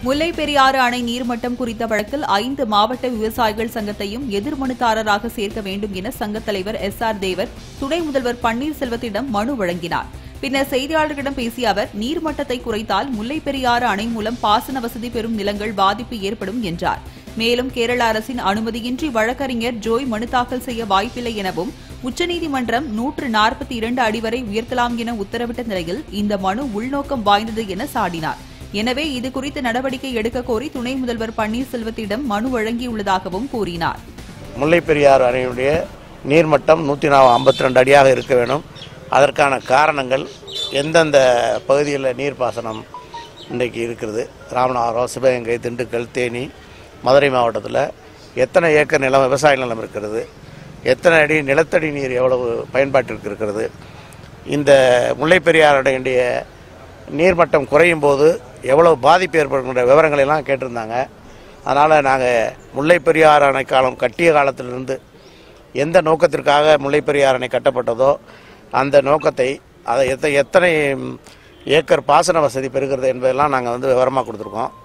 முல்லை பெரியாறு அணை நீர்மட்டம் குறித்த வழக்கில் 5 மாவட்ட விவசாயிகள் சங்கத்தையும் எதிர்மனுதாரராக சேர்க்க வேண்டும் என சங்கத் தலைவர் SR தேவர் துணை முதல்வர் பன்னீர்செல்வத்திடம் மனு வழங்கினார். பின்னர் செய்தியாளர்களிடம் பேசிய அவர், நீர்மட்டத்தை குறைத்தால் முல்லை பெரியாறு அணை மூலம் பாசன வசதி பெறும் நிலங்கள் பாதிப்பு ஏற்படும் என்றார். மேலும் கேரள அரசின் அனுமதியின்றி வழக்கறிஞர் ஜோய் மனு தாக்கல் செய்ய வாய்ப்பில்லை எனவும் உச்சநீதிமன்றம் 142 அடி வரை உயர்த்தலாம் என உத்தரவிட்ட நிலையில் இந்த மனு உள்நோக்கம் வாய்ந்தது என சாடினார். எனவே இது குறித்து நடவடிக்கை எடுக்க கோரி துணை முதல்வர் பன்னீர்செல்வத்திடம் மனு வழங்கியுள்ளதாகவும் கூறினார். முல்லை பெரியாறு அணையுடைய நீர்மட்டம் 152 அடியாக இருக்க வேண்டும். அதற்கான காரணங்கள் எந்தெந்த பகுதியில் நீர்ப்பாசனம் இன்றைக்கு இருக்கிறது, ராமநாதபுரம், சிவகங்கை, திண்டுக்கல், தேனி, மதுரை மாவட்டத்தில் எத்தனை ஏக்கர் நிலம் விவசாய நிலம் இருக்கிறது, எத்தனை அடி நிலத்தடி நீர் எவ்வளவு பயன்பாட்டிற்கு இருக்கிறது, இந்த முல்லை பெரியாறு அணையுடைய நீர்மட்டம் குறையும் போது எவ்வளவு பாதிப்பு ஏற்படுகின்ற விவரங்களை எல்லாம் கேட்டிருந்தாங்க. அதனால் நாங்கள் முல்லை பெரியாறு அணை காலம் கட்டிய காலத்திலிருந்து எந்த நோக்கத்திற்காக முல்லை பெரியாறு அணை கட்டப்பட்டதோ அந்த நோக்கத்தை, அதை எத்தனை ஏக்கர் பாசன வசதி பெறுகிறது என்பதெல்லாம் நாங்கள் விவரமாக கொடுத்துருக்கோம்.